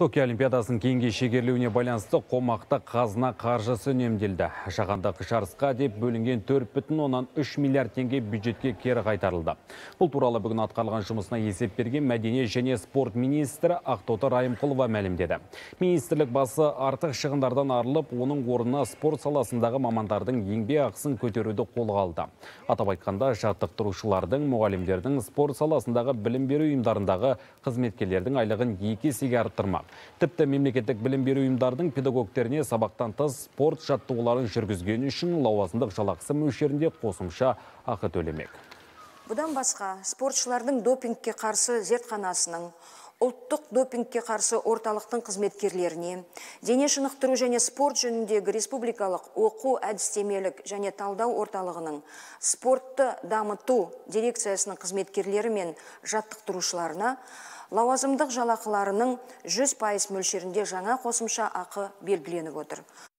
Токио Олимпиадасының кейінге шегерілуіне байланысты қомақты қазына қаржысы үнемделді. Жаһандық жарысқа деп бөлінген 4,3 миллиард теңге бюджетке кері қайтарылды. Бұл туралы бүгін атқарылған жұмысына есеп берген мәдениет және спорт министрі Ақтоты Райымқұлова мәлімдеді. Министрлік басы артық шығындардан арылып, оның орнына спорт саласындағы мамандардың еңбек ақысын көтеруді қолға алды. Атап айтқанда, жаттықтырушылардың, мұғалімдердің, спорт саласындағы білім беру ұйымдарындағы қызметкерлердің айлығын 2 есеге арттырмақ. Тіпті мемлекеттік білім беру ұйымдардың педагогтеріне сабақтан тыс спорт жаттығуларын жүргізгені үшін лауазымдық жалақысы мөлшерінде қосымша ақы төлемек. Бұдан басқа, спортшылардың допингке қарсы зертханасының, ұлттық допингке қарсы орталықтың қызметкерлеріне, дене шынықтыру және спорт жөніндегі республикалық оқу әдістемелік және талдау орталығының спортты дамыту дирекциясының қызметкерлері мен жаттықтырушыларына лауазымдық жалақыларының 100% мөлшерінде жаңа қосымша ақы белгіленіп отыр.